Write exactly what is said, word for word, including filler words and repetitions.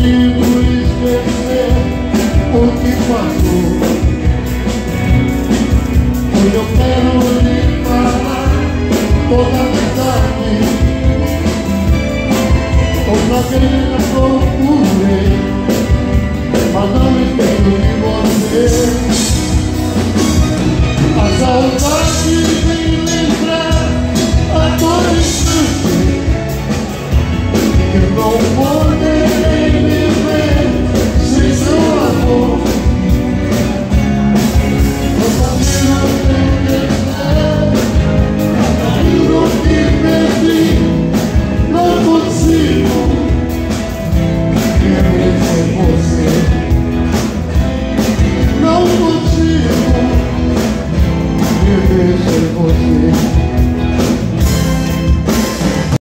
consigo esquecer o que passou. Hoje eu quero lhe falar toda a verdade. Outra vez a pouco